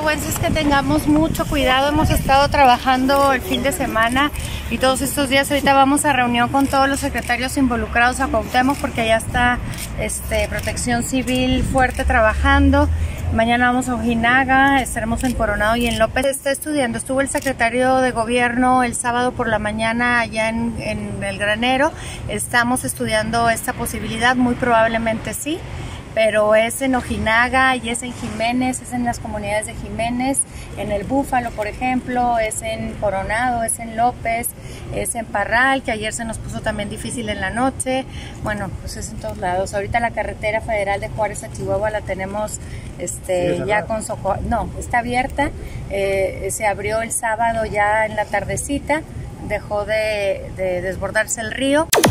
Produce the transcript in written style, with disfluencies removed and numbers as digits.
consecuencia es que tengamos mucho cuidado. Hemos estado trabajando el fin de semana y todos estos días. Ahorita vamos a reunión con todos los secretarios involucrados a Cuauhtémoc porque allá está Protección Civil fuerte trabajando. Mañana vamos a Ojinaga, estaremos en Coronado y en López. Está estudiando, estuvo el secretario de gobierno el sábado por la mañana allá en el Granero. Estamos estudiando esta posibilidad, muy probablemente sí, pero es en Ojinaga y es en Jiménez, es en las comunidades de Jiménez, en el Búfalo, por ejemplo, es en Coronado, es en López, es en Parral, que ayer se nos puso también difícil en la noche. Bueno, pues es en todos lados. Ahorita la carretera federal de Juárez a Chihuahua la tenemos ya con socorro. No, está abierta, se abrió el sábado ya en la tardecita, dejó de desbordarse el río.